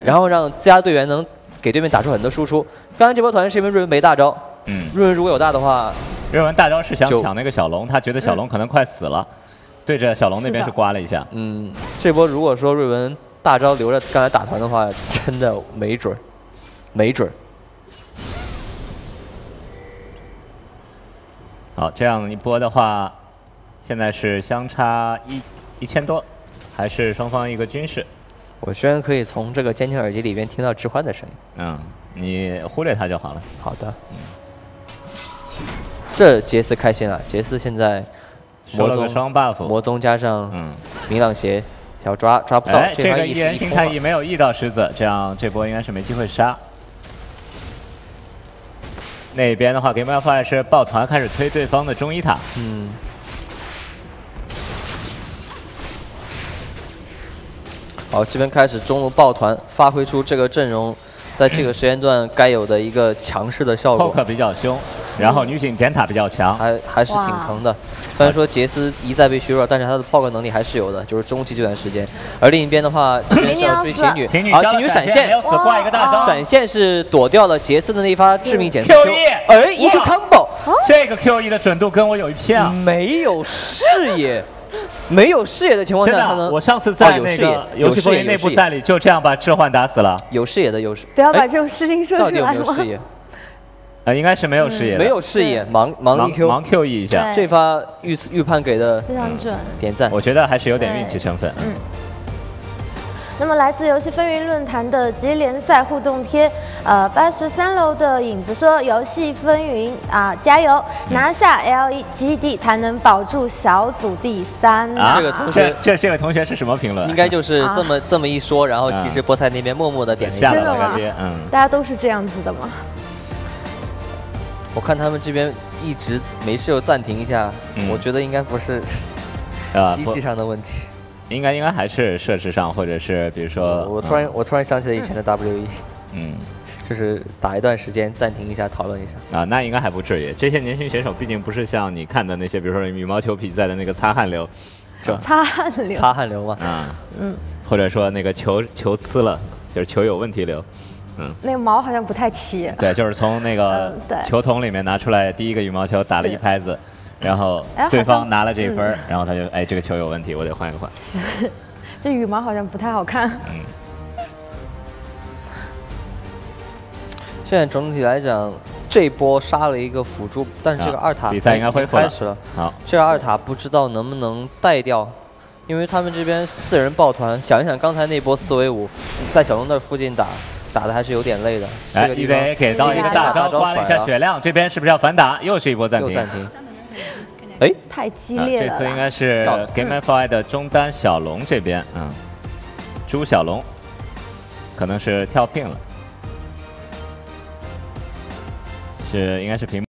然后让自家队员能给对面打出很多输出。刚才这波团是因为瑞文没大招，瑞文如果有大的话， 瑞文大招是想抢那个小龙，他觉得小龙可能快死了，对着小龙那边是刮了一下。 这波如果说瑞文大招留着刚才打团的话，真的没准儿，没准儿。 好，这样一波的话，现在是相差1000多，还是双方一个均势。 我居然可以从这个监听耳机里边听到置换的声音。 你忽略它就好了。 好的。这杰斯开心了，杰斯现在收了个双 buff， 魔宗加上明朗鞋，要抓不到。 这个一人形态翼没有翼到狮子，这样这波应该是没机会杀。那边的话 ，Game of Fire 是抱团开始推对方的中1塔。 好，这边开始中路抱团，发挥出这个阵容在这个时间段该有的一个强势的效果。 poke 比较凶，然后女警点塔比较强， 还是挺疼的。虽然说杰斯一再被削弱，但是他的 poke 能力还是有的，就是中期这段时间。而另一边的话，这边是要追情侣， 情侣闪现， 没有死，挂一个大招， 闪现是躲掉了杰斯的那一发致命减速 Q， 一个 combo， 这个 Q1 的准度跟我有一拼啊！ 没有视野。没有视野的情况下，他能。 我上次在那个游戏播音内部赛里就这样把置换打死了。 有视野的优势。 不要把这种事情说出来。 到底有没有视野？ 应该是没有视野。 没有视野，盲 EQ， 盲 Q 一下。 这发预判给的非常准， 点赞。 我觉得还是有点运气成分。 那么来自游戏风云论坛的极联赛互动贴，83楼的影子说：“游戏风云加油，拿下 LGD 才能保住小组第3。” 这个同学， 这个同学是什么评论？ 应该就是这么一说，然后其实菠菜那边默默的点了一下。 真的吗？ 大家都是这样子的吗？ 我看他们这边一直没事就暂停一下，我觉得应该不是机器上的问题。 应该还是设置上，或者是比如说， 我突然想起了以前的 WE，就是打一段时间暂停一下，讨论一下那应该还不至于。这些年轻选手毕竟不是像你看的那些，比如说羽毛球比赛的那个擦汗流， 擦汗流嘛， 或者说那个球呲了，就是球有问题流， 那个毛好像不太齐。 对，就是从那个球桶里面拿出来第一个羽毛球打了一拍子。然后对方拿了这分，然后他就这个球有问题，我得换一换。 是，这羽毛好像不太好看。 现在整体来讲，这波杀了一个辅助，但是这个2塔比赛应该恢复开始了。 好， 这个2塔不知道能不能带掉，因为他们这边4人抱团。想一想刚才那波4v5，在小龙那附近打的还是有点累的。 EZA 给到一个大招，刮了一下血量，这边是不是要反打？又是一波暂停。 太激烈了。 这次应该是 Game of Fire 的中单小龙这边，朱小龙，可能是跳pin了，应该是屏幕。